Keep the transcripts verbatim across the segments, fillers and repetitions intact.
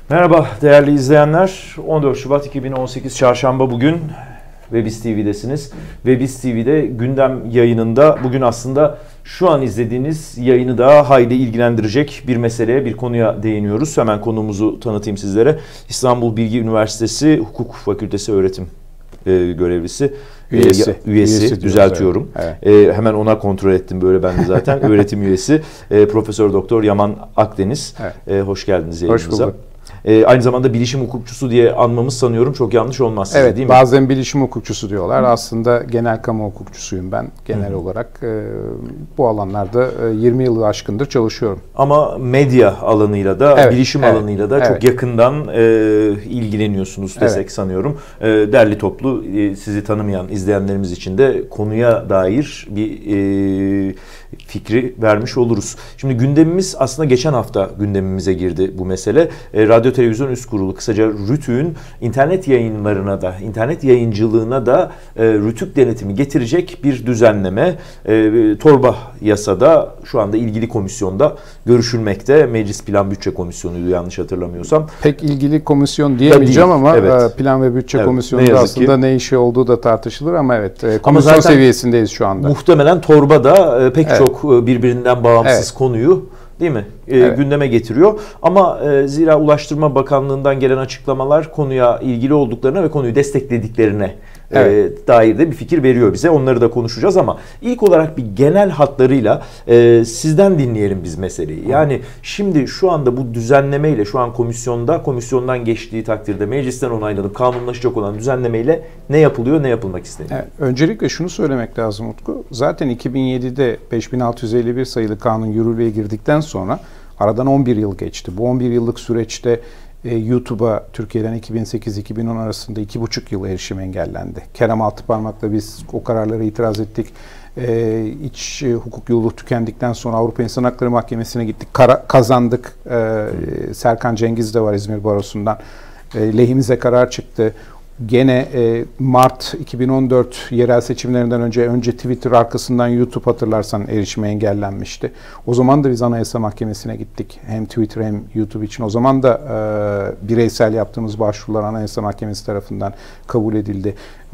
Merhaba değerli izleyenler. on dört Şubat iki bin on sekiz Çarşamba bugün Webiz T V'desiniz. Webiz T V'de gündem yayınında bugün aslında şu an izlediğiniz yayını da hayli ilgilendirecek bir meseleye, bir konuya değiniyoruz. Hemen konuğumuzu tanıtayım sizlere. İstanbul Bilgi Üniversitesi Hukuk Fakültesi öğretim e, görevlisi. Üyesi. E, üyesi, üyesi düzeltiyorum. Evet. E, hemen ona kontrol ettim böyle ben de zaten. Öğretim üyesi e, Profesör Doktor Yaman Akdeniz. Evet. E, hoş geldiniz yayınımıza. Hoş bulduk. E, aynı zamanda bilişim hukukçusu diye anmamız sanıyorum çok yanlış olmaz size, evet, değil mi? Bazen bilişim hukukçusu diyorlar. Hı. Aslında genel kamu hukukçusuyum ben genel Hı. olarak. E, bu alanlarda e, yirmi yılı aşkındır çalışıyorum. Ama medya alanıyla da, evet, bilişim evet, alanıyla da evet. çok yakından e, ilgileniyorsunuz desek evet. sanıyorum. E, derli toplu e, sizi tanımayan izleyenlerimiz için de konuya dair bir e, fikri vermiş oluruz. Şimdi gündemimiz aslında geçen hafta gündemimize girdi bu mesele. E, Radyo Televizyon Üst Kurulu, kısaca RTÜK'ün internet yayınlarına da, internet yayıncılığına da e, RTÜK denetimi getirecek bir düzenleme e, torba yasada şu anda ilgili komisyonda görüşülmekte. Meclis Plan Bütçe Komisyonu'ydu yanlış hatırlamıyorsam. Pek ilgili komisyon diyemeyeceğim değil, ama evet. Plan ve Bütçe evet, Komisyonu'nda ne aslında ki, ne işi olduğu da tartışılır ama evet komisyon ama seviyesindeyiz şu anda. Muhtemelen torbada e, pek evet. çok birbirinden bağımsız evet. konuyu değil mi? E, evet. gündeme getiriyor. Ama e, zira Ulaştırma Bakanlığı'ndan gelen açıklamalar konuya ilgili olduklarına ve konuyu desteklediklerine evet. e, dair de bir fikir veriyor bize. Onları da konuşacağız ama ilk olarak bir genel hatlarıyla e, sizden dinleyelim biz meseleyi. Yani şimdi şu anda bu düzenlemeyle, şu an komisyonda, komisyondan geçtiği takdirde meclisten onaylanıp kanunlaşacak olan düzenlemeyle ne yapılıyor, ne yapılmak isteniyor? Evet. Öncelikle şunu söylemek lazım Utku. Zaten iki bin yedide beş bin altı yüz elli bir sayılı kanun yürürlüğe girdikten sonra aradan on bir yıl geçti. Bu on bir yıllık süreçte e, YouTube'a Türkiye'den iki bin sekiz iki bin on arasında iki buçuk yıl erişim engellendi. Kerem Altıparmak'la biz o kararlara itiraz ettik. E, iç e, hukuk yolu tükendikten sonra Avrupa İnsan Hakları Mahkemesi'ne gittik. Kara, kazandık. E, Serkan Cengiz de var İzmir Barosu'ndan. E, lehimize karar çıktı. Gene e, Mart iki bin on dört yerel seçimlerinden önce önce Twitter, arkasından YouTube, hatırlarsan erişime engellenmişti. O zaman da biz Anayasa Mahkemesi'ne gittik. Hem Twitter hem YouTube için. O zaman da e, bireysel yaptığımız başvurular Anayasa Mahkemesi tarafından kabul edildi.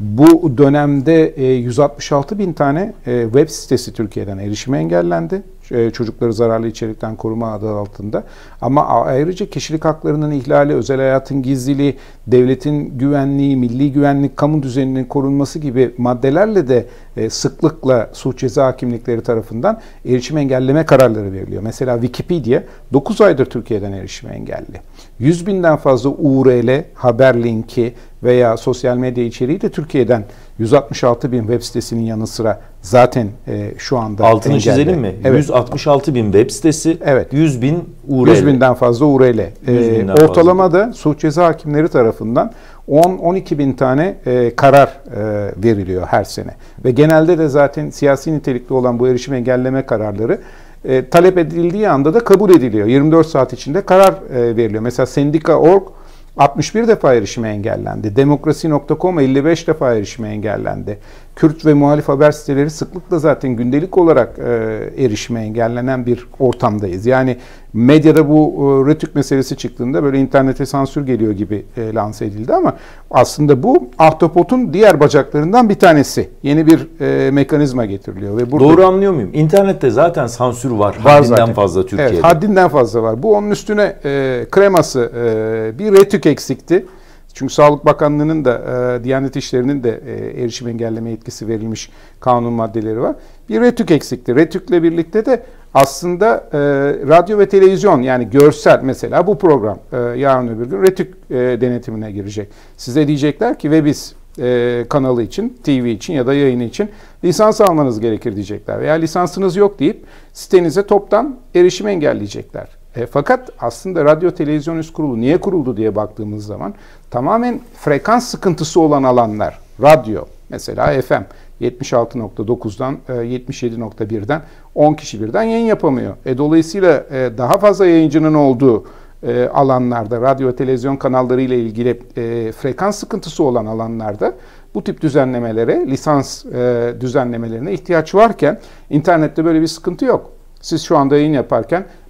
Bu dönemde e, yüz altmış altı bin tane e, web sitesi Türkiye'den erişime engellendi. E, çocukları zararlı içerikten koruma adı altında. Ama ayrıca kişilik haklarının ihlali, özel hayatın gizliliği, devletin güvenliği, milli güvenlik, kamu düzeninin korunması gibi maddelerle de e, sıklıkla suç ceza hakimlikleri tarafından erişim engelleme kararları veriliyor. Mesela Wikipedia dokuz aydır Türkiye'den erişime engelli. yüz binden fazla U R L, haber linki veya sosyal medya içeriği de Türkiye'den yüz altmış altı bin web sitesinin yanı sıra zaten e, şu anda altını engelli. Çizelim mi? Evet. yüz altmış altı bin web sitesi, evet. yüz bin U R L. yüz binden fazla U R L. E, ortalamada suç ceza hakimleri tarafından on on iki bin tane e, karar e, veriliyor her sene. Ve genelde de zaten siyasi nitelikli olan bu erişim engelleme kararları e, talep edildiği anda da kabul ediliyor. yirmi dört saat içinde karar e, veriliyor. Mesela sendika nokta org altmış bir defa erişime engellendi. Demokrasi nokta com elli beş defa erişime engellendi. Kürt ve muhalif haber siteleri sıklıkla zaten gündelik olarak e, erişime engellenen bir ortamdayız. Yani medyada bu e, RTÜK meselesi çıktığında böyle internete sansür geliyor gibi e, lanse edildi ama aslında bu ahtapotun diğer bacaklarından bir tanesi. Yeni bir e, mekanizma getiriliyor. Ve burada, doğru anlıyor muyum? İnternette zaten sansür var. var haddinden zaten. fazla Türkiye'de. Evet, haddinden fazla var. Bu onun üstüne e, kreması e, bir RTÜK eksikti. Çünkü Sağlık Bakanlığı'nın da, e, Diyanet İşleri'nin de e, erişim engelleme yetkisi verilmiş kanun maddeleri var. Bir RTÜK eksikti. RTÜK'le birlikte de aslında e, radyo ve televizyon, yani görsel, mesela bu program e, yarın öbür gün RTÜK e, denetimine girecek. Size diyecekler ki Webiz e, kanalı için, T V için ya da yayını için lisans almanız gerekir diyecekler. Veya lisansınız yok deyip sitenize toptan erişim engelleyecekler. E, fakat aslında Radyo Televizyon Üst Kurulu niye kuruldu diye baktığımız zaman tamamen frekans sıkıntısı olan alanlar, radyo mesela F M yetmiş altı nokta dokuzdan yetmiş yedi nokta birden on kişi birden yayın yapamıyor. E, dolayısıyla e, daha fazla yayıncının olduğu e, alanlarda, radyo ve televizyon kanalları ile ilgili e, frekans sıkıntısı olan alanlarda bu tip düzenlemelere, lisans e, düzenlemelerine ihtiyaç varken internette böyle bir sıkıntı yok. Siz şu anda yayın yaparken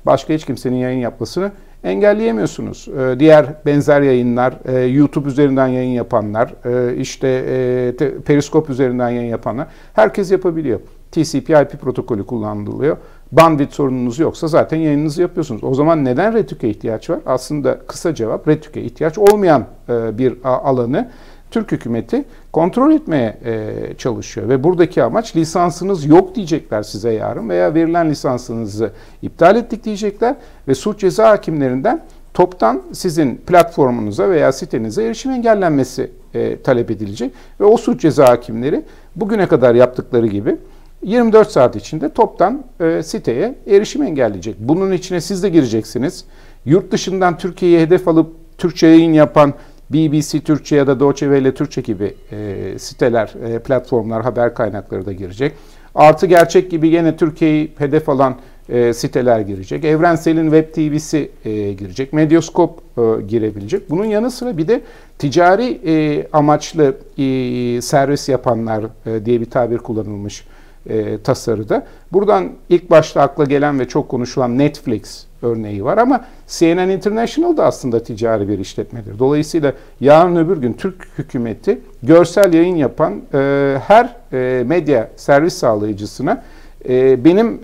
başka hiç kimsenin yayın yapmasını engelleyemiyorsunuz. Ee, diğer benzer yayınlar, e, YouTube üzerinden yayın yapanlar, e, işte e, Periskop üzerinden yayın yapanlar, herkes yapabiliyor. T C P I P protokolü kullanılıyor. Bandwidth sorununuz yoksa zaten yayınınızı yapıyorsunuz. O zaman neden RETÜK'e ihtiyaç var? Aslında kısa cevap, RETÜK'e ihtiyaç olmayan e, bir alanı Türk hükümeti kontrol etmeye e, çalışıyor. Ve buradaki amaç, lisansınız yok diyecekler size yarın veya verilen lisansınızı iptal ettik diyecekler ve suç ceza hakimlerinden toptan sizin platformunuza veya sitenize erişim engellenmesi e, talep edilecek. Ve o suç ceza hakimleri bugüne kadar yaptıkları gibi yirmi dört saat içinde toptan e, siteye erişim engelleyecek. Bunun içine siz de gireceksiniz. Yurt dışından Türkiye'yi hedef alıp Türkçe yayın yapan B B C Türkçe ya da Deutsche Welle Türkçe gibi e, siteler, e, platformlar, haber kaynakları da girecek. Artı Gerçek gibi yine Türkiye'yi hedef alan e, siteler girecek. Evrensel'in Web T V'si e, girecek. Medyaskop e, girebilecek. Bunun yanı sıra bir de ticari e, amaçlı e, servis yapanlar e, diye bir tabir kullanılmış e, tasarıda. Buradan ilk başta akla gelen ve çok konuşulan Netflix örneği var ama C N N International da aslında ticari bir işletmedir. Dolayısıyla yarın öbür gün Türk hükümeti görsel yayın yapan e, her e, medya servis sağlayıcısına e, benim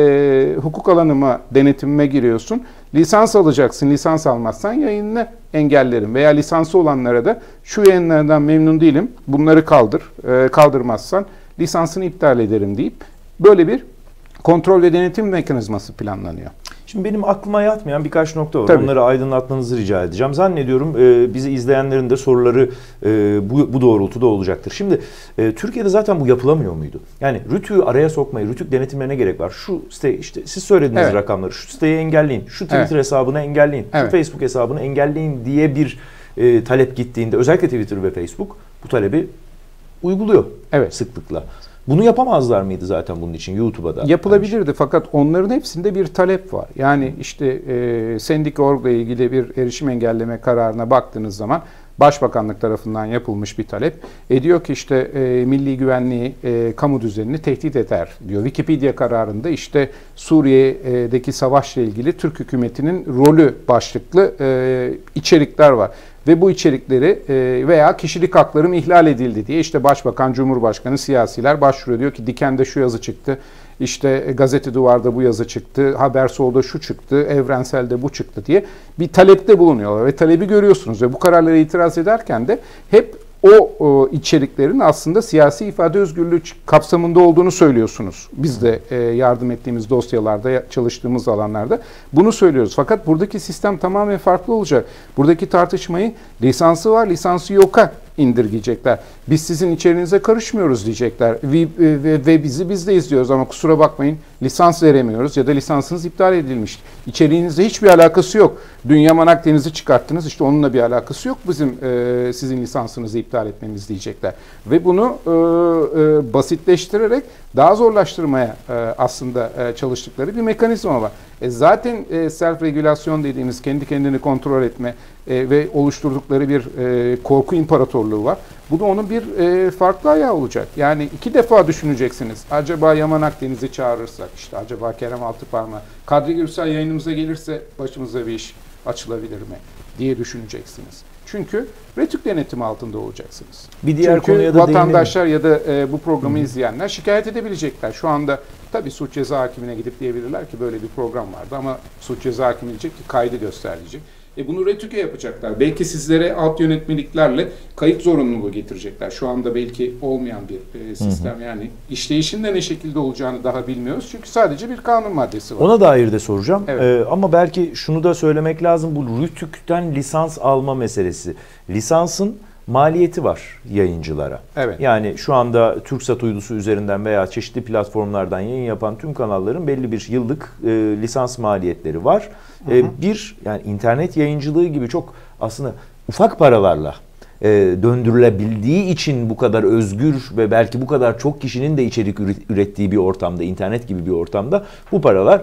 e, hukuk alanıma, denetimime giriyorsun, lisans alacaksın, lisans almazsan yayınını engellerim veya lisansı olanlara da şu yayınlardan memnun değilim, bunları kaldır, e, kaldırmazsan lisansını iptal ederim deyip böyle bir kontrol ve denetim mekanizması planlanıyor. Şimdi benim aklıma yatmayan birkaç nokta var. Tabii. Onları aydınlatmanızı rica edeceğim. Zannediyorum e, bizi izleyenlerin de soruları e, bu, bu doğrultuda olacaktır. Şimdi e, Türkiye'de zaten bu yapılamıyor muydu? Yani RTÜK'ü araya sokmayı, RTÜK denetimlerine gerek var. Şu site, işte siz söylediğiniz evet. rakamları, şu siteyi engelleyin, şu Twitter evet. hesabını engelleyin, evet. şu Facebook hesabını engelleyin diye bir e, talep gittiğinde, özellikle Twitter ve Facebook bu talebi uyguluyor evet. sıklıkla. Bunu yapamazlar mıydı zaten bunun için YouTube'a da? Yapılabilirdi fakat onların hepsinde bir talep var. Yani işte e, Sendika nokta org ile ilgili bir erişim engelleme kararına baktığınız zaman Başbakanlık tarafından yapılmış bir talep. E diyor ki işte e, milli güvenliği, e, kamu düzenini tehdit eder diyor. Wikipedia kararında işte Suriye'deki savaşla ilgili Türk hükümetinin rolü başlıklı e, içerikler var. Ve bu içerikleri veya kişilik haklarım ihlal edildi diye işte Başbakan, Cumhurbaşkanı, siyasiler başvuruyor. Diyor ki Diken'de şu yazı çıktı, işte Gazete Duvar'da bu yazı çıktı, Haber Sol'da şu çıktı, Evrensel'de bu çıktı diye bir talepte bulunuyorlar. Ve talebi görüyorsunuz ve bu kararlara itiraz ederken de hep o, o içeriklerin aslında siyasi ifade özgürlüğü kapsamında olduğunu söylüyorsunuz. Biz de e, yardım ettiğimiz dosyalarda, çalıştığımız alanlarda bunu söylüyoruz. Fakat buradaki sistem tamamen farklı olacak. Buradaki tartışmayı lisansı var, lisansı yoka indirgeyecekler. Biz sizin içeriğinize karışmıyoruz diyecekler ve, ve, ve bizi biz de izliyoruz ama kusura bakmayın lisans veremiyoruz ya da lisansınız iptal edilmiş. İçeriğinizle hiçbir alakası yok. Dün Yaman Akdeniz'i çıkarttınız, işte onunla bir alakası yok bizim e, sizin lisansınızı iptal etmemiz diyecekler. Ve bunu e, e, basitleştirerek daha zorlaştırmaya e, aslında e, çalıştıkları bir mekanizma var. E, zaten e, self-regülasyon dediğimiz kendi kendini kontrol etme e, ve oluşturdukları bir e, korku imparatorluğu var. Bu da onun bir e, farklı ayağı olacak. Yani iki defa düşüneceksiniz. Acaba Yaman Akdeniz'i çağırırsak, işte acaba Kerem Altıparmak, Kadri Gürsel yayınımıza gelirse başımıza bir iş açılabilir mi diye düşüneceksiniz. Çünkü RETÜK denetimi altında olacaksınız. Bir diğer Çünkü konuya da vatandaşlar ya da e, bu programı Hı-hı. izleyenler şikayet edebilecekler. Şu anda tabii suç ceza hakimine gidip diyebilirler ki böyle bir program vardı ama suç ceza hakimi diyecek ki kaydı gösterilecek. E bunu RETÜK'e yapacaklar. Belki sizlere alt yönetmeliklerle kayıt zorunluluğu getirecekler. Şu anda belki olmayan bir e, sistem. Hı hı. Yani işleyişinde ne şekilde olacağını daha bilmiyoruz. Çünkü sadece bir kanun maddesi var. Ona dair de soracağım. Evet. Ee, ama belki şunu da söylemek lazım. Bu RETÜK'ten lisans alma meselesi. Lisansın maliyeti var yayıncılara. Evet. Yani şu anda TürkSat uydusu üzerinden veya çeşitli platformlardan yayın yapan tüm kanalların belli bir yıllık e, lisans maliyetleri var. Hı hı. E, bir yani internet yayıncılığı gibi çok aslında ufak paralarla e, döndürülebildiği için bu kadar özgür ve belki bu kadar çok kişinin de içerik ürettiği bir ortamda, internet gibi bir ortamda bu paralar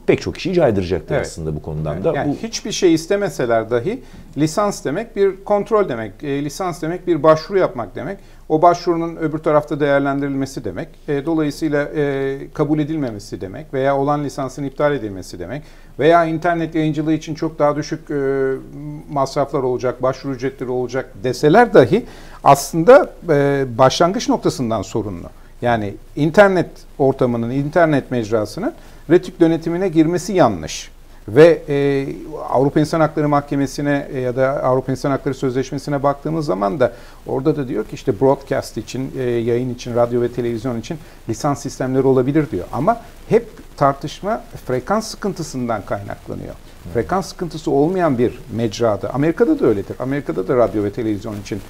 pek çok kişiyi caydıracaktır evet. aslında bu konudan evet. da. Yani bu... hiçbir şey istemeseler dahi lisans demek bir kontrol demek. E, lisans demek bir başvuru yapmak demek. O başvurunun öbür tarafta değerlendirilmesi demek. E, dolayısıyla e, kabul edilmemesi demek veya olan lisansın iptal edilmesi demek. Veya internet yayıncılığı için çok daha düşük e, masraflar olacak, başvuru ücretleri olacak deseler dahi aslında e, başlangıç noktasından sorunlu. Yani internet ortamının, internet mecrasının RETÜK denetimine girmesi yanlış. Ve e, Avrupa İnsan Hakları Mahkemesi'ne e, ya da Avrupa İnsan Hakları Sözleşmesi'ne baktığımız zaman da orada da diyor ki işte broadcast için, e, yayın için, radyo ve televizyon için lisans sistemleri olabilir diyor. Ama hep tartışma frekans sıkıntısından kaynaklanıyor. Hmm. Frekans sıkıntısı olmayan bir mecrada, Amerika'da da öyledir. Amerika'da da radyo ve televizyon için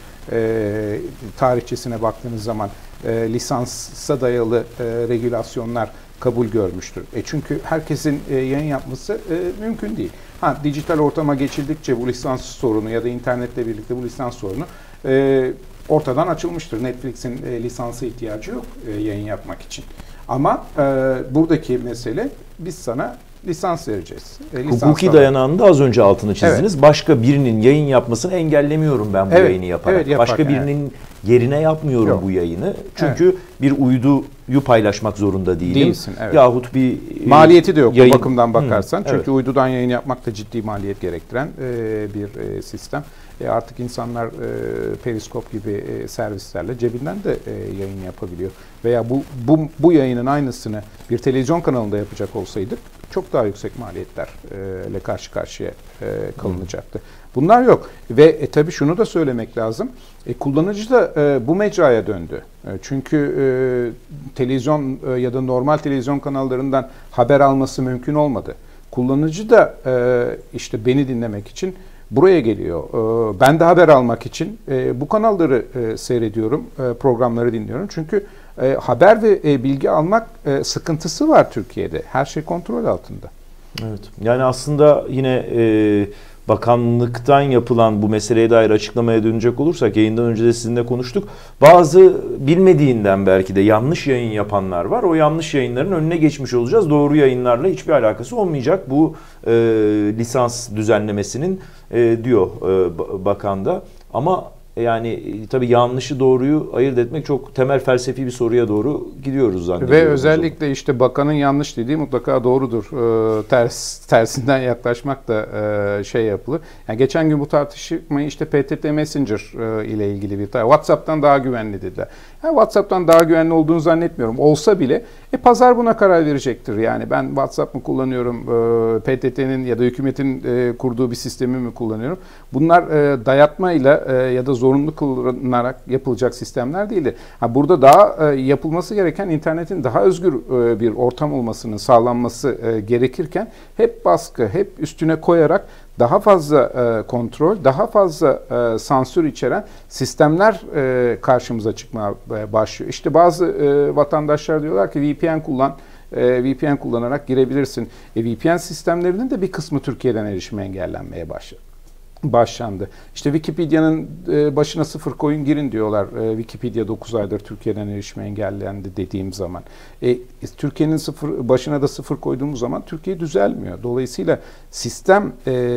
e, tarihçesine baktığınız zaman e, lisansa dayalı e, regülasyonlar kabul görmüştür. E çünkü herkesin e, yayın yapması e, mümkün değil. Ha, dijital ortama geçildikçe bu lisans sorunu ya da internetle birlikte bu lisans sorunu e, ortadan açılmıştır. Netflix'in e, lisansa ihtiyacı yok e, yayın yapmak için. Ama e, buradaki mesele biz sana lisans vereceğiz. E, lisans Hukuki dayanağında az önce altını çizdiniz. Evet. Başka birinin yayın yapmasını engellemiyorum ben bu evet, yayını yaparak. Evet, Başka birinin evet. yerine yapmıyorum Yok. bu yayını. Çünkü evet. bir uyduyu paylaşmak zorunda değilim. Değilsin, evet. Yahut bir maliyeti de yok yayın... bu bakımdan bakarsan. Hmm, Çünkü evet. uydudan yayın yapmak da ciddi maliyet gerektiren e, bir e, sistem. E, artık insanlar e, Periskop gibi e, servislerle cebinden de e, yayın yapabiliyor. Veya bu, bu bu yayının aynısını bir televizyon kanalında yapacak olsaydık çok daha yüksek maliyetlerle karşı karşıya e, kalınacaktı. Bunlar yok. Ve e, tabii şunu da söylemek lazım. E, kullanıcı da e, bu mecraya döndü. E, çünkü e, televizyon e, ya da normal televizyon kanallarından haber alması mümkün olmadı. Kullanıcı da e, işte beni dinlemek için buraya geliyor. E, ben de haber almak için e, bu kanalları e, seyrediyorum, e, programları dinliyorum. Çünkü e, haber ve e, bilgi almak e, sıkıntısı var Türkiye'de. Her şey kontrol altında. Evet. Yani aslında yine e, bakanlıktan yapılan bu meseleye dair açıklamaya dönecek olursak, yayından önce de sizinle konuştuk. Bazı bilmediğinden belki de yanlış yayın yapanlar var. O yanlış yayınların önüne geçmiş olacağız. Doğru yayınlarla hiçbir alakası olmayacak bu e, lisans düzenlemesinin e, diyor e, bakan da. Ama yani tabii yanlışı doğruyu ayırt etmek çok temel felsefi bir soruya doğru gidiyoruz zannediyorum. Ve özellikle işte bakanın yanlış dediği mutlaka doğrudur. Ee, ters tersinden yaklaşmak da e, şey yapılır. Yani geçen gün bu tartışmayı işte P T T Messenger e, ile ilgili bir WhatsApp'tan daha güvenli dediler. Yani WhatsApp'tan daha güvenli olduğunu zannetmiyorum. Olsa bile e, pazar buna karar verecektir. Yani ben WhatsApp mı kullanıyorum, e, P T T'nin ya da hükümetin e, kurduğu bir sistemi mi kullanıyorum? Bunlar e, dayatmayla e, ya da zorunlu kılınarak yapılacak sistemler değildir. Ha, burada daha e, yapılması gereken internetin daha özgür e, bir ortam olmasının sağlanması e, gerekirken hep baskı, hep üstüne koyarak daha fazla e, kontrol, daha fazla e, sansür içeren sistemler e, karşımıza çıkmaya başlıyor. İşte bazı e, vatandaşlar diyorlar ki V P N kullan, e, V P N kullanarak girebilirsin. E, V P N sistemlerinin de bir kısmı Türkiye'den erişime engellenmeye başladı. başlandı. İşte Wikipedia'nın başına sıfır koyun girin diyorlar. Wikipedia dokuz aydır Türkiye'den erişime engellendi dediğim zaman. E, Türkiye'nin sıfır başına da sıfır koyduğumuz zaman Türkiye düzelmiyor. Dolayısıyla sistem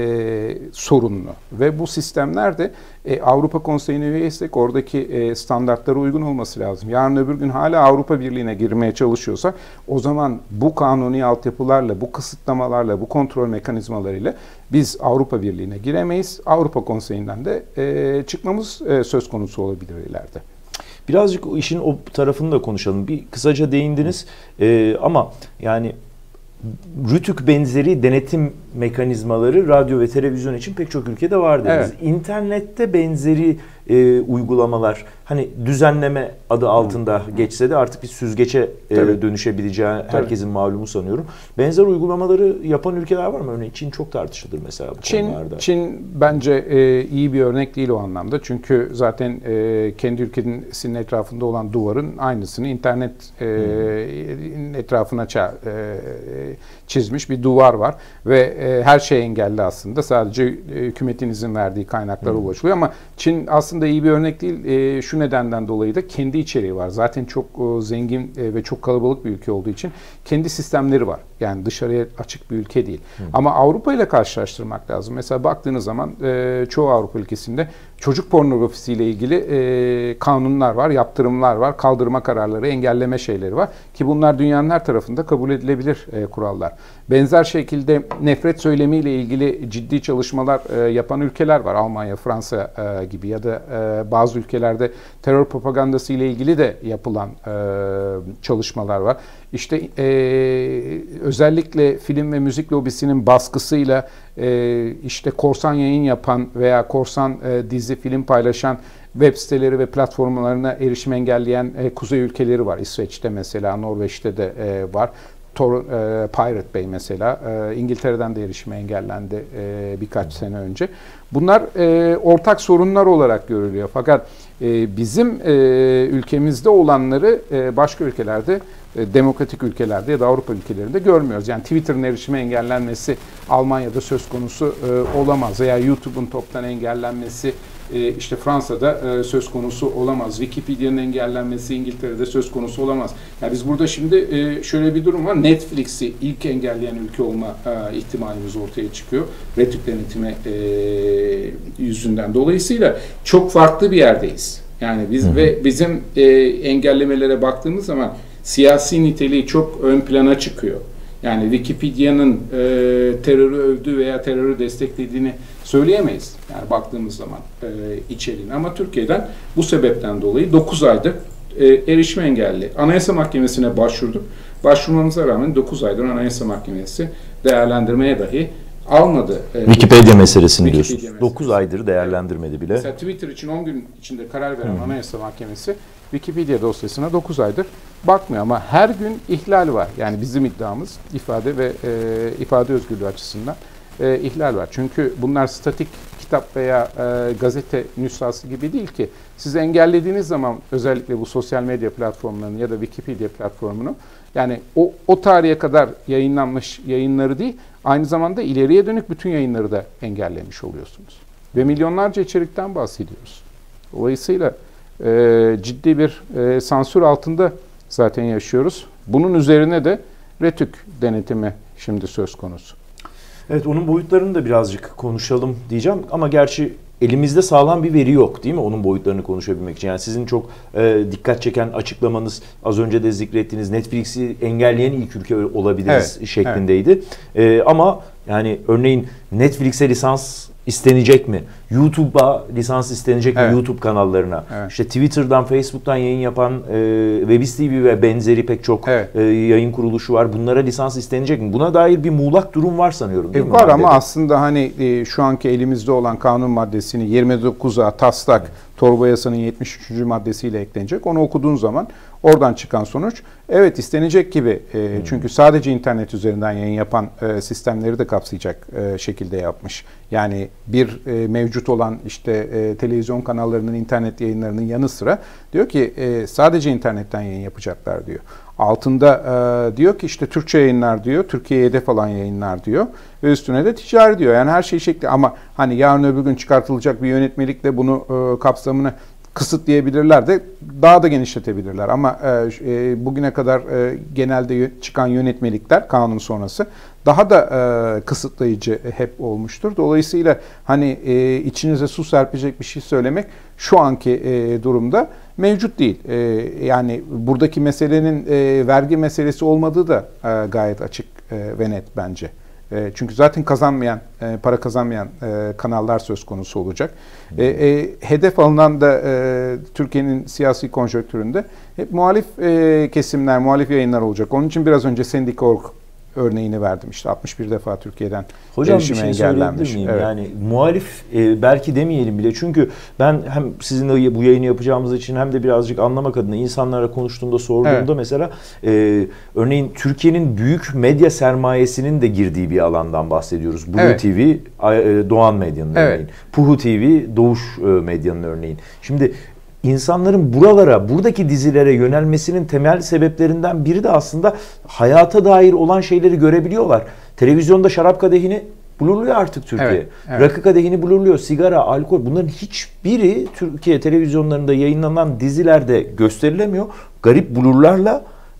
e, sorunlu ve bu sistemler de e, Avrupa Konseyi'ne üyeysek oradaki e, standartlara uygun olması lazım. Yarın öbür gün hala Avrupa Birliği'ne girmeye çalışıyorsak o zaman bu kanuni altyapılarla, bu kısıtlamalarla, bu kontrol mekanizmalarıyla biz Avrupa Birliği'ne giremeyiz. Avrupa Konseyi'nden de e, çıkmamız e, söz konusu olabilir ileride. Birazcık o işin o tarafını da konuşalım. Bir kısaca değindiniz e, ama yani RTÜK benzeri denetim mekanizmaları radyo ve televizyon için pek çok ülkede var dediniz. Evet. İnternette benzeri e, uygulamalar hani düzenleme adı altında Hı. geçse de artık bir süzgeçe e, dönüşebileceği herkesin Tabii. malumu sanıyorum. Benzer uygulamaları yapan ülkeler var mı? Örneğin Çin çok tartışılır mesela bu Çin, konularda. Çin bence e, iyi bir örnek değil o anlamda. Çünkü zaten e, kendi ülkesinin etrafında olan duvarın aynısını internet e, etrafına ça, e, çizmiş bir duvar var ve e, her şey engelli aslında. Sadece e, hükümetin izin verdiği kaynaklara hmm. ulaşılıyor ama Çin aslında iyi bir örnek değil. E, şu nedenden dolayı da kendi içeriği var. Zaten çok e, zengin e, ve çok kalabalık bir ülke olduğu için kendi sistemleri var. Yani dışarıya açık bir ülke değil. Hı. Ama Avrupa ile karşılaştırmak lazım. Mesela baktığınız zaman e, çoğu Avrupa ülkesinde çocuk pornografisiyle ilgili e, kanunlar var, yaptırımlar var, kaldırma kararları, engelleme şeyleri var. Ki bunlar dünyanın her tarafında kabul edilebilir e, kurallar. Benzer şekilde nefret söylemiyle ilgili ciddi çalışmalar e, yapan ülkeler var. Almanya, Fransa e, gibi ya da e, bazı ülkelerde terör propagandası ile ilgili de yapılan e, çalışmalar var. İşte e, özellikle film ve müzik lobisinin baskısıyla e, işte korsan yayın yapan veya korsan e, dizi, film paylaşan web siteleri ve platformlarına erişim engelleyen e, kuzey ülkeleri var. İsveç'te mesela, Norveç'te de e, var. Tor, e, Pirate Bay mesela, e, İngiltere'den de erişime engellendi e, birkaç sene önce. Bunlar e, ortak sorunlar olarak görülüyor. Fakat e, bizim e, ülkemizde olanları e, başka ülkelerde, e, demokratik ülkelerde ya da Avrupa ülkelerinde görmüyoruz. Yani Twitter'ın erişime engellenmesi Almanya'da söz konusu e, olamaz veya YouTube'un toptan engellenmesi işte Fransa'da söz konusu olamaz. Wikipedia'nın engellenmesi İngiltere'de söz konusu olamaz. Yani biz burada şimdi şöyle bir durum var. Netflix'i ilk engelleyen ülke olma ihtimalimiz ortaya çıkıyor. Retük denetimi yüzünden. Dolayısıyla çok farklı bir yerdeyiz. Yani biz Hı-hı. ve bizim engellemelere baktığımız zaman siyasi niteliği çok ön plana çıkıyor. Yani Wikipedia'nın e, terörü övdüğü veya terörü desteklediğini söyleyemeyiz. Yani baktığımız zaman e, içeriğine. Ama Türkiye'den bu sebepten dolayı dokuz aydır e, erişim engelli. Anayasa Mahkemesi'ne başvurduk. Başvurmamıza rağmen dokuz aydır Anayasa Mahkemesi değerlendirmeye dahi almadı. Wikipedia meselesini diyorsunuz. dokuz aydır değerlendirmedi bile. Mesela Twitter için on gün içinde karar veren Hı. Anayasa Mahkemesi Wikipedia dosyasına dokuz aydır bakmıyor ama her gün ihlal var. Yani bizim iddiamız ifade ve e, ifade özgürlüğü açısından e, ihlal var. Çünkü bunlar statik kitap veya e, gazete nüshası gibi değil ki. Siz engellediğiniz zaman özellikle bu sosyal medya platformlarını ya da Wikipedia platformunu, yani o, o tarihe kadar yayınlanmış yayınları değil, aynı zamanda ileriye dönük bütün yayınları da engellemiş oluyorsunuz. Ve milyonlarca içerikten bahsediyoruz. Dolayısıyla e, ciddi bir e, sansür altında zaten yaşıyoruz. Bunun üzerine de Retük denetimi şimdi söz konusu. Evet, onun boyutlarını da birazcık konuşalım diyeceğim ama gerçi elimizde sağlam bir veri yok değil mi onun boyutlarını konuşabilmek için? Yani sizin çok e, dikkat çeken açıklamanız, az önce de zikrettiğiniz Netflix'i engelleyen ilk ülke olabiliriz evet, şeklindeydi. Evet. E, ama yani örneğin Netflix'e lisans istenecek mi? YouTube'a lisans istenecek evet. mi YouTube kanallarına? Evet. İşte Twitter'dan, Facebook'tan yayın yapan e, Webis T V ve benzeri pek çok evet. e, yayın kuruluşu var. Bunlara lisans istenecek mi? Buna dair bir muğlak durum var sanıyorum değil e, mi? Var ama aslında hani e, şu anki elimizde olan kanun maddesini yirmi dokuza taslak evet. torba yasanın yetmiş üçüncü maddesiyle eklenecek. Onu okuduğun zaman oradan çıkan sonuç evet istenecek gibi. E, hmm. Çünkü sadece internet üzerinden yayın yapan e, sistemleri de kapsayacak e, şekilde yapmış. Yani bir e, mevcut olan işte e, televizyon kanallarının internet yayınlarının yanı sıra diyor ki e, sadece internetten yayın yapacaklar diyor. Altında e, diyor ki işte Türkçe yayınlar diyor, Türkiye'ye hedef alan yayınlar diyor ve üstüne de ticari diyor. Yani her şey şekli ama hani yarın öbür gün çıkartılacak bir yönetmelikle bunu e, kapsamını kısıtlayabilirler de daha da genişletebilirler. Ama e, bugüne kadar e, genelde çıkan yönetmelikler kanun sonrası daha da e, kısıtlayıcı hep olmuştur. Dolayısıyla hani e, içinize su serpecek bir şey söylemek şu anki e, durumda mevcut değil. E, yani buradaki meselenin e, vergi meselesi olmadığı da e, gayet açık e, ve net bence. Çünkü zaten kazanmayan, para kazanmayan kanallar söz konusu olacak. E, e, hedef alınan da e, Türkiye'nin siyasi konjonktüründe hep muhalif e, kesimler, muhalif yayınlar olacak. Onun için biraz önce Sendika nokta org örneğini verdim. İşte altmış bir defa Türkiye'den Hocam bir şey söyleyebilir miyim? Evet. Yani muhalif e, belki demeyelim bile. Çünkü ben hem sizinle bu yayını yapacağımız için hem de birazcık anlamak adına insanlara konuştuğumda, sorduğumda evet. mesela e, örneğin Türkiye'nin büyük medya sermayesinin de girdiği bir alandan bahsediyoruz. Blue evet. T V, Doğan Medya'nın evet. örneğin. Puhu T V, Doğuş Medya'nın örneğin. Şimdi İnsanların buralara, buradaki dizilere yönelmesinin temel sebeplerinden biri de aslında hayata dair olan şeyleri görebiliyorlar. Televizyonda şarap kadehini blurluyor artık Türkiye. Evet, evet. Rakı kadehini blurluyor, sigara, alkol. Bunların hiçbiri Türkiye televizyonlarında yayınlanan dizilerde gösterilemiyor. Garip blurlarla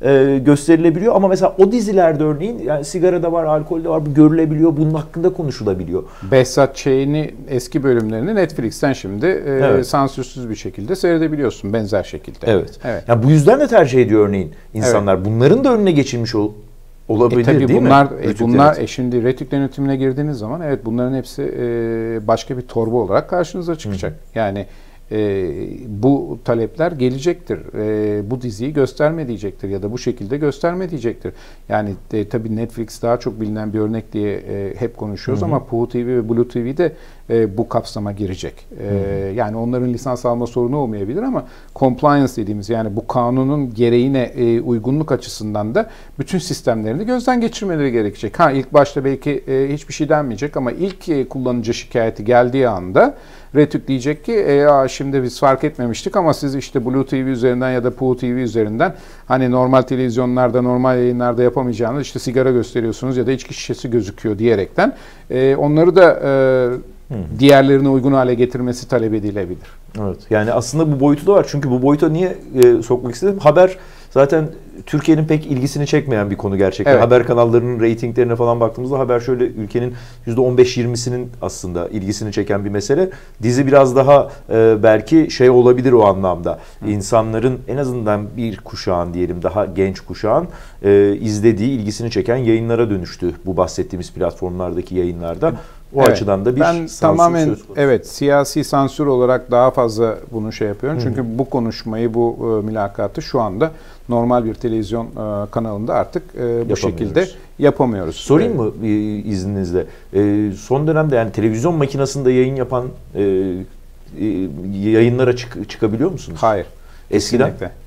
e, gösterilebiliyor. Ama mesela o dizilerde örneğin yani sigarada var, alkolde var, bu görülebiliyor. Bunun hakkında konuşulabiliyor. Behzat Ç'nin eski bölümlerini Netflix'ten şimdi e, evet. sansürsüz bir şekilde seyredebiliyorsun benzer şekilde. Evet. evet. Yani bu yüzden de tercih ediyor örneğin insanlar. Evet. Bunların da önüne geçilmiş ol, olabilir e, tabii değil bunlar, mi? E, bunlar e, şimdi Retük denetimine girdiğiniz zaman evet bunların hepsi e, başka bir torba olarak karşınıza çıkacak. Hı. Yani E, bu talepler gelecektir. E, bu diziyi gösterme diyecektir ya da bu şekilde gösterme diyecektir. Yani e, tabii Netflix daha çok bilinen bir örnek diye e, hep konuşuyoruz, hı hı. ama Puhu T V ve Blue T V'de e, bu kapsama girecek. E, yani onların lisans alma sorunu olmayabilir ama compliance dediğimiz yani bu kanunun gereğine e, uygunluk açısından da bütün sistemlerini gözden geçirmeleri gerekecek. Ha ilk başta belki e, hiçbir şey denmeyecek ama ilk e, kullanıcı şikayeti geldiği anda Retük diyecek ki e, ya şimdi biz fark etmemiştik ama siz işte Blue T V üzerinden ya da Puhu T V üzerinden hani normal televizyonlarda, normal yayınlarda yapamayacağınız işte sigara gösteriyorsunuz ya da içki şişesi gözüküyor diyerekten e, onları da e, diğerlerine uygun hale getirmesi talep edilebilir. Evet. Yani aslında bu boyutu da var. Çünkü bu boyuta niye e, sokmak istedim? Haber zaten Türkiye'nin pek ilgisini çekmeyen bir konu gerçekten. Evet. Haber kanallarının reytinglerine falan baktığımızda haber şöyle ülkenin yüzde on beş yirmisinin aslında ilgisini çeken bir mesele. Dizi biraz daha e, belki şey olabilir o anlamda. Hı. İnsanların en azından bir kuşağın diyelim daha genç kuşağın e, izlediği, ilgisini çeken yayınlara dönüştü bu bahsettiğimiz platformlarda yayınlarda. O evet. açıdan da bir ben tamamen söz konusu. Evet siyasi sansür olarak daha fazla bunu şey yapıyorum. Hı-hı. Çünkü bu konuşmayı, bu e, mülakatı şu anda normal bir televizyon e, kanalında artık e, bu şekilde yapamıyoruz. Sorayım mı e, izninizle? E, son dönemde yani televizyon makinesinde yayın yapan e, e, yayınlara çık, çıkabiliyor musunuz? Hayır. Eskiden?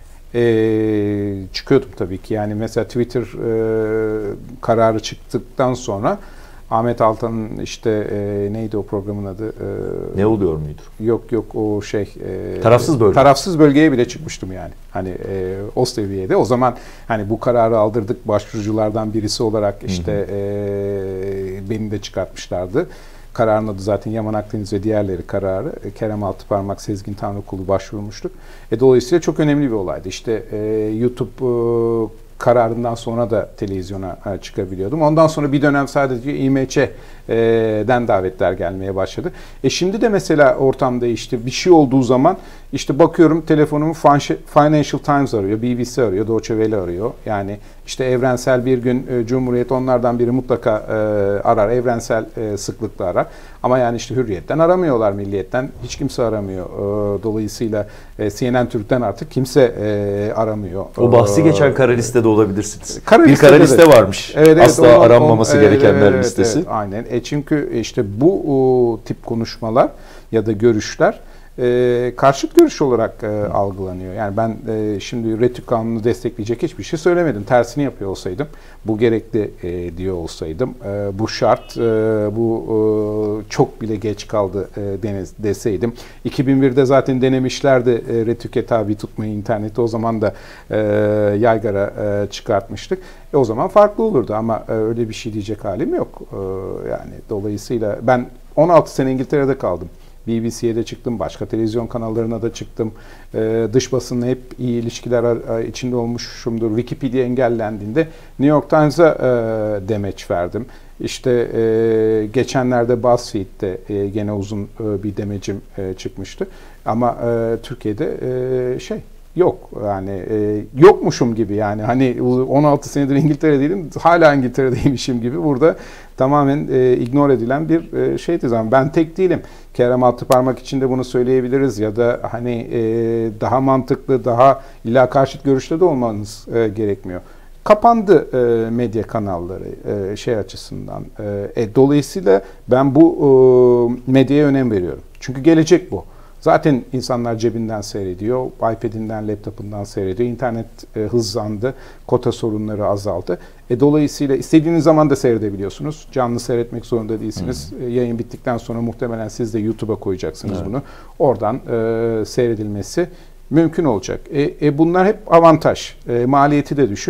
E, çıkıyordum tabii ki. Yani mesela Twitter e, kararı çıktıktan sonra Ahmet Altan'ın işte e, neydi o programın adı? E, ne oluyor muydu? Yok yok o şey. E, tarafsız bölge. Tarafsız bölgeye bile çıkmıştım yani. Hani e, o seviyede. O zaman hani bu kararı aldırdık başvuruculardan birisi olarak işte e, beni de çıkartmışlardı. Kararın adı zaten Yaman Akdeniz ve diğerleri kararı. Kerem Altıparmak, Sezgin Tanrıkulu başvurmuştuk. E, dolayısıyla çok önemli bir olaydı. İşte e, YouTube e, kararından sonra da televizyona çıkabiliyordum. Ondan sonra bir dönem sadece İ M Ç'den davetler gelmeye başladı. E şimdi de mesela ortam değişti. Bir şey olduğu zaman işte bakıyorum telefonumu Financial Times arıyor, B B C arıyor, Deutsche Welle arıyor. Yani işte evrensel bir gün Cumhuriyet onlardan biri mutlaka arar, evrensel sıklıkla arar. Ama yani işte Hürriyet'ten aramıyorlar, Milliyet'ten hiç kimse aramıyor. Dolayısıyla C N N Türk'ten artık kimse aramıyor. O bahsi geçen kara listede olabilirsiniz. Kara bir kara liste varmış. Evet, evet, asla onun, aranmaması onun, gerekenler evet, listesi. Evet, aynen. E çünkü işte bu o, tip konuşmalar ya da görüşler e, karşıt görüş olarak e, algılanıyor. Yani ben e, şimdi Retük Kanunu'nu destekleyecek hiçbir şey söylemedim. Tersini yapıyor olsaydım, bu gerekli e, diyor olsaydım, e, bu şart, e, bu e, çok bile geç kaldı e, deniz, deseydim. iki bin birde zaten denemişlerdi e, Retük'e tabi tutmayı interneti. O zaman da e, yaygara e, çıkartmıştık. E, o zaman farklı olurdu ama e, öyle bir şey diyecek halim yok. E, yani dolayısıyla ben on altı sene İngiltere'de kaldım. B B C'ye de çıktım, başka televizyon kanallarına da çıktım. Ee, dış basınla hep iyi ilişkiler içinde olmuşumdur. Wikipedia engellendiğinde New York Times'a e, demeç verdim. İşte e, geçenlerde BuzzFeed'de e, gene uzun e, bir demecim e, çıkmıştı. Ama e, Türkiye'de e, şey yok yani e, yokmuşum gibi yani hani on altı senedir İngiltere'deydim hala İngiltere'deymişim gibi burada tamamen e, ignore edilen bir e, şeydi zaman. Ben tek değilim. Kerem Altıparmak için de bunu söyleyebiliriz ya da hani e, daha mantıklı, daha illa karşıt görüşte de olmanız e, gerekmiyor. Kapandı e, medya kanalları e, şey açısından. E, e, dolayısıyla ben bu e, medyaya önem veriyorum. Çünkü gelecek bu. Zaten insanlar cebinden seyrediyor, iPad'inden, laptopundan seyrediyor. İnternet e, hızlandı, kota sorunları azaldı. E, dolayısıyla istediğiniz zaman da seyredebiliyorsunuz. Canlı seyretmek zorunda değilsiniz. Hmm. E, yayın bittikten sonra muhtemelen siz de YouTube'a koyacaksınız evet. bunu. Oradan e, seyredilmesi mümkün olacak. E, e, bunlar hep avantaj. E, maliyeti de düşük.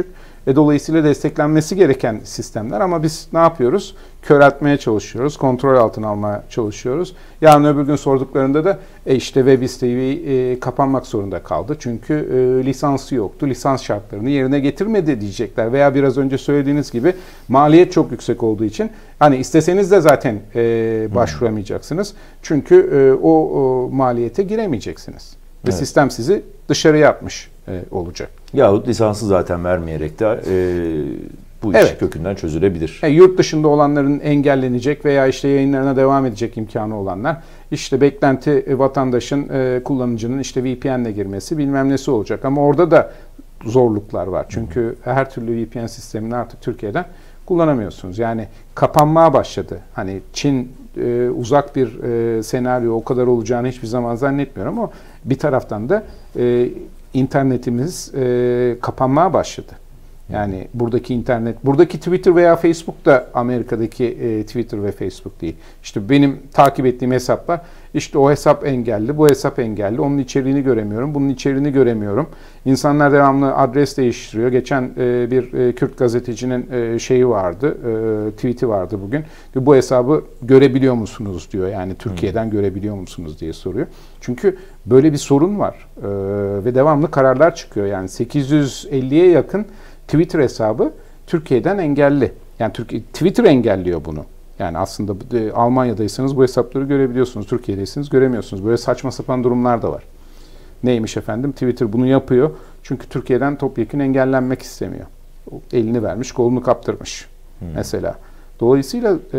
ve dolayısıyla desteklenmesi gereken sistemler ama biz ne yapıyoruz? Köreltmeye çalışıyoruz, kontrol altına almaya çalışıyoruz. Yarın öbür gün sorduklarında da e işte Webis T V e, kapanmak zorunda kaldı. Çünkü e, lisansı yoktu, lisans şartlarını yerine getirmedi diyecekler. Veya biraz önce söylediğiniz gibi maliyet çok yüksek olduğu için hani isteseniz de zaten e, başvuramayacaksınız. Çünkü e, o, o maliyete giremeyeceksiniz. Ve evet. sistem sizi dışarıya atmış e, olacak. Yahut lisansı zaten vermeyerek de e, bu iş evet. kökünden çözülebilir. E, yurt dışında olanların engellenecek veya işte yayınlarına devam edecek imkanı olanlar, işte beklenti e, vatandaşın, e, kullanıcının işte V P N'le girmesi bilmem nesi olacak. Ama orada da zorluklar var. Çünkü Hı. her türlü V P N sistemini artık Türkiye'den kullanamıyorsunuz. Yani kapanmaya başladı. Hani Çin e, uzak bir e, senaryo o kadar olacağını hiçbir zaman zannetmiyorum ama bir taraftan da e, internetimiz e, kapanmaya başladı. Yani buradaki internet, buradaki Twitter veya Facebook da Amerika'daki e, Twitter ve Facebook değil. İşte benim takip ettiğim hesaplar, işte o hesap engelli, bu hesap engelli, onun içeriğini göremiyorum, bunun içeriğini göremiyorum. İnsanlar devamlı adres değiştiriyor. Geçen e, bir e, Kürt gazetecinin e, şeyi vardı, e, tweet'i vardı bugün. Bu hesabı görebiliyor musunuz diyor. Yani Türkiye'den hmm. görebiliyor musunuz diye soruyor. Çünkü böyle bir sorun var e, ve devamlı kararlar çıkıyor. Yani sekiz yüz elliye yakın Twitter hesabı Türkiye'den engelli. Yani Türkiye, Twitter engelliyor bunu. Yani aslında e, Almanya'daysanız bu hesapları görebiliyorsunuz. Türkiye'deyseniz göremiyorsunuz. Böyle saçma sapan durumlar da var. Neymiş efendim? Twitter bunu yapıyor. Çünkü Türkiye'den topyekun engellenmek istemiyor. Elini vermiş, kolunu kaptırmış hmm. mesela. Dolayısıyla e,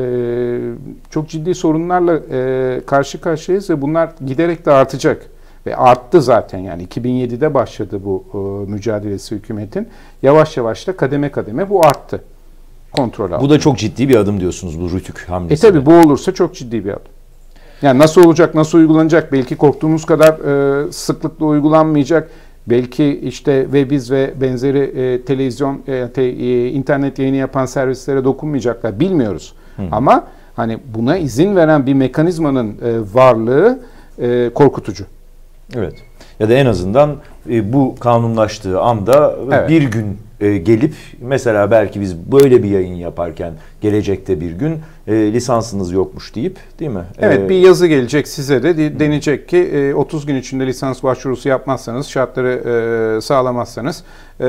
çok ciddi sorunlarla e, karşı karşıyayız ve bunlar giderek de artacak. Ve arttı zaten, yani iki bin yedide başladı bu e, mücadelesi hükümetin. Yavaş yavaş da kademe kademe bu arttı. Kontrol altında. Bu da çok ciddi bir adım diyorsunuz, bu Rütük hamlesi. E tabi bu olursa çok ciddi bir adım. Yani nasıl olacak, nasıl uygulanacak? Belki korktuğumuz kadar e, sıklıkla uygulanmayacak. Belki işte Webiz ve benzeri e, televizyon, e, te, e, internet yayını yapan servislere dokunmayacaklar. Bilmiyoruz. Hı. Ama hani buna izin veren bir mekanizmanın e, varlığı e, korkutucu. Evet. Ya da en azından e, bu kanunlaştığı anda evet. bir gün e, gelip mesela belki biz böyle bir yayın yaparken gelecekte bir gün e, lisansınız yokmuş deyip, değil mi? Evet, ee, bir yazı gelecek size de de denecek ki e, otuz gün içinde lisans başvurusu yapmazsanız, şartları e, sağlamazsanız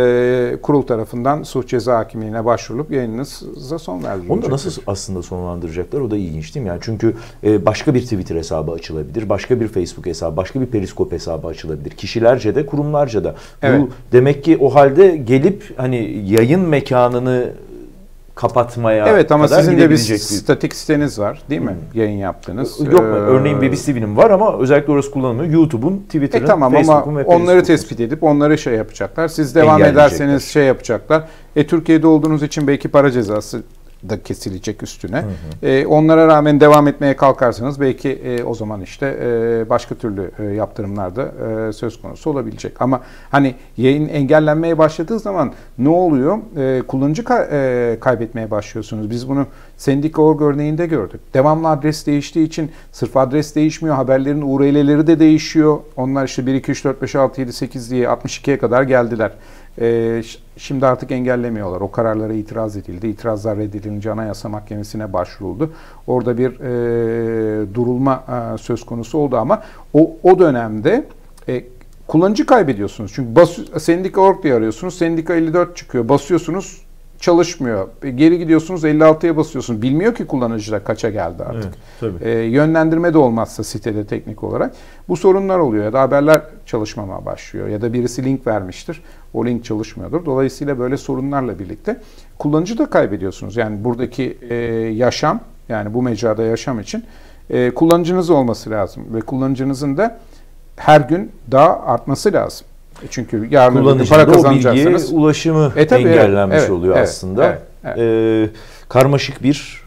e, kurul tarafından suç ceza hakimliğine başvurulup yayınınıza son verilecek. Onu da nasıl aslında sonlandıracaklar? O da ilginç değil mi? Yani çünkü e, başka bir Twitter hesabı açılabilir, başka bir Facebook hesabı, başka bir Periskop hesabı açılabilir. Kişilerce de, kurumlarca da. Evet. Bu demek ki o halde gelip hani yayın mekanını kapatmaya evet, ama kadar sizin de bir bir statik siteniz var değil mi? Hmm. Yayın yaptınız. Yok mu? Ee, Örneğin Webis T V'nin var ama özellikle orası kullanılmıyor. YouTube'un, Twitter'ın, e, tamam, Facebook'un ama ve onları tespit edip onları şey yapacaklar. Siz devam ederseniz şey yapacaklar. E, Türkiye'de olduğunuz için belki para cezası da kesilecek üstüne. Hı hı. E, onlara rağmen devam etmeye kalkarsanız belki e, o zaman işte e, başka türlü e, yaptırımlar da e, söz konusu olabilecek. Ama hani yayın engellenmeye başladığı zaman ne oluyor? E, kullanıcı ka- e, kaybetmeye başlıyorsunuz. Biz bunu Sendika nokta org örneğinde gördük. Devamlı adres değiştiği için sırf adres değişmiyor, haberlerin U R L'leri de değişiyor. Onlar işte bir, iki, üç, dört, beş, altı, yedi, sekiz diye altmış ikiye kadar geldiler. Ee, şimdi artık engellemiyorlar. O kararlara itiraz edildi. İtirazlar reddedilince Anayasa Mahkemesi'ne başvuruldu. Orada bir e, durulma e, söz konusu oldu ama o, o dönemde e, kullanıcı kaybediyorsunuz. Çünkü bas, Sendika nokta org diye arıyorsunuz. Sendika elli dört çıkıyor. Basıyorsunuz, çalışmıyor. Geri gidiyorsunuz, elli altıya basıyorsunuz. Bilmiyor ki kullanıcılar kaça geldi artık. Evet, ee, yönlendirme de olmazsa sitede teknik olarak bu sorunlar oluyor. Ya da haberler çalışmamaya başlıyor. Ya da birisi link vermiştir. O link çalışmıyordur. Dolayısıyla böyle sorunlarla birlikte kullanıcı da kaybediyorsunuz. Yani buradaki e, yaşam, yani bu mecrada yaşam için e, kullanıcınız olması lazım. Ve kullanıcınızın da her gün daha artması lazım. Çünkü yarın para kazanacaksınız. O bilgiye ulaşımı e, tabii, engellenmiş evet, oluyor evet, aslında. Evet, evet. Ee, karmaşık bir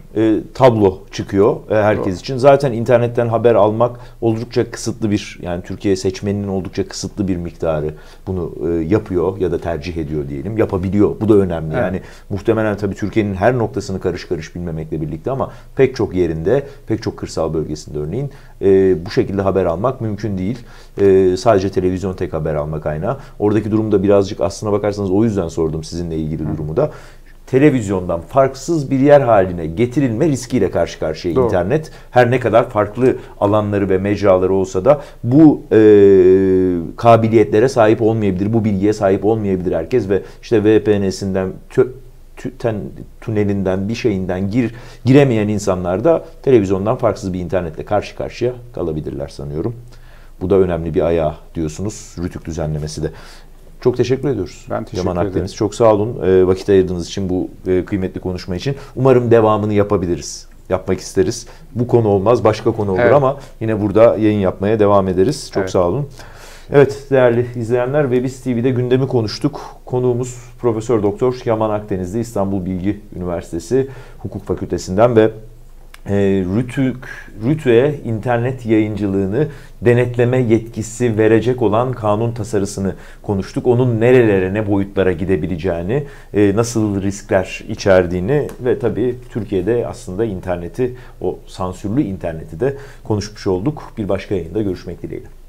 e, tablo çıkıyor e, herkes Doğru. için. Zaten internetten haber almak oldukça kısıtlı bir, yani Türkiye seçmeninin oldukça kısıtlı bir miktarı bunu e, yapıyor ya da tercih ediyor diyelim. Yapabiliyor. Bu da önemli. Evet. Yani muhtemelen tabii Türkiye'nin her noktasını karış karış bilmemekle birlikte ama pek çok yerinde, pek çok kırsal bölgesinde örneğin e, bu şekilde haber almak mümkün değil. E, sadece televizyon tek haber alma kaynağı. Oradaki durumda birazcık aslına bakarsanız o yüzden sordum sizinle ilgili Hı. durumu da. Televizyondan farksız bir yer haline getirilme riskiyle karşı karşıya Doğru. internet. Her ne kadar farklı alanları ve mecraları olsa da bu e, kabiliyetlere sahip olmayabilir, bu bilgiye sahip olmayabilir herkes ve işte V P N'sinden, tü, tünelinden, bir şeyinden gir, giremeyen insanlar da televizyondan farksız bir internetle karşı karşıya kalabilirler sanıyorum. Bu da önemli bir ayağı diyorsunuz, Rütük düzenlemesi de. Çok teşekkür ediyoruz. Ben teşekkür Yaman ederim. Akdeniz. Çok sağ olun e, vakit ayırdığınız için, bu e, kıymetli konuşma için. Umarım devamını yapabiliriz. Yapmak isteriz. Bu konu olmaz, başka konu olur evet. ama yine burada yayın yapmaya devam ederiz. Çok evet. sağ olun. Evet değerli izleyenler, Webis T V'de gündemi konuştuk. Konuğumuz Profesör Doktor Yaman Akdenizli, İstanbul Bilgi Üniversitesi Hukuk Fakültesinden ve E, Rütük, Rütük'e internet yayıncılığını denetleme yetkisi verecek olan kanun tasarısını konuştuk. Onun nerelere, ne boyutlara gidebileceğini, e, nasıl riskler içerdiğini ve tabii Türkiye'de aslında interneti, o sansürlü interneti de konuşmuş olduk. Bir başka yayında görüşmek dileğiyle.